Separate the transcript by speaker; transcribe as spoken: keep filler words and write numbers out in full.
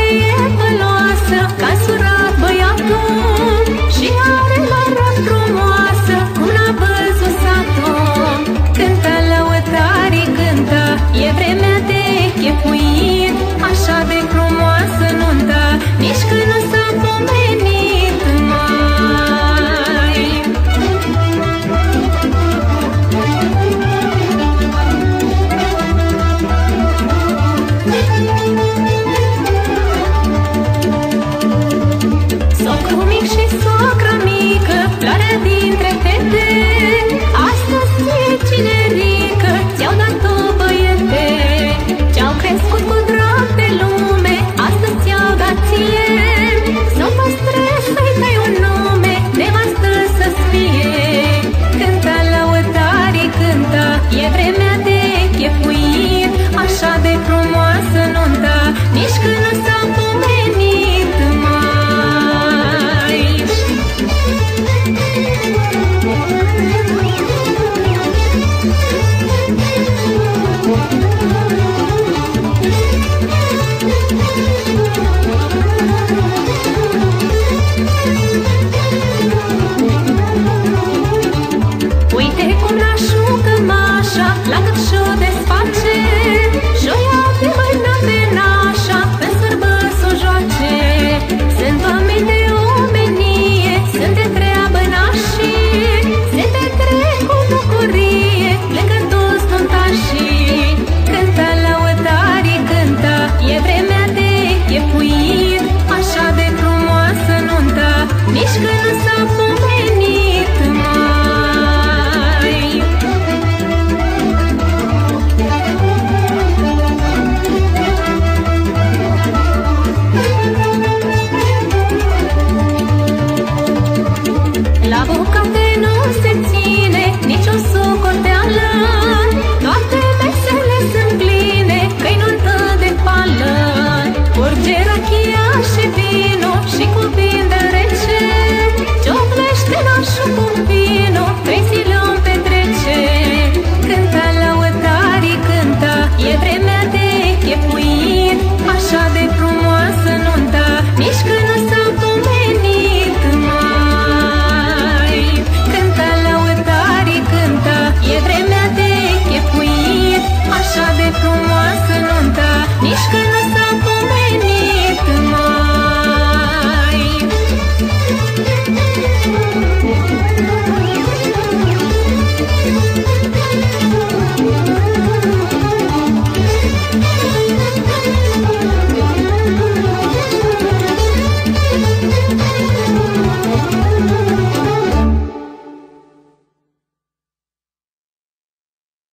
Speaker 1: e păloasă, ca surat băiatul, și are la rând frumoasă, cum n-a văzut satul. Cântă lăutarii, cântă, e vremea de chefuit, așa de frumoasă nuntă, nici când nu s-a pomenit mai. Socru mic și socră mică, floarea dintre fete, astăzi ție cinerică, ți-au dat-o băiete. Ce-au crescut cu drag pe lume, astăzi ți-au dat ție. Să o păstrezi, să-i dai un nume, nevastă să-ți fie. Cântă lăutarii, cântă, e vremea de chefuit, așa de frumoasă nuntă, nici când nu s-a pomenit mai. Uite cum nașul cămașa, la cât și-o desface, joia pe mâna pe nașa, în sărbă s-o joace. Sunt oameni de omenie, sunt de treabă nașii, se petrec cu bucurie, plângă toți nuntașii. Cântă lăutarii, cântă, e vremea de chefuit,